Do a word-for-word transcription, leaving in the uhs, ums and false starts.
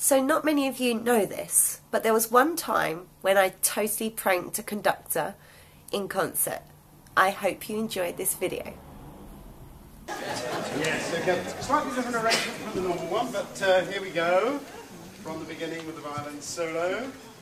So not many of you know this, but there was one time when I totally pranked a conductor in concert. I hope you enjoyed this video. Yes, okay. Slightly different arrangement from the normal one, but uh, here we go. From the beginning with the violin solo.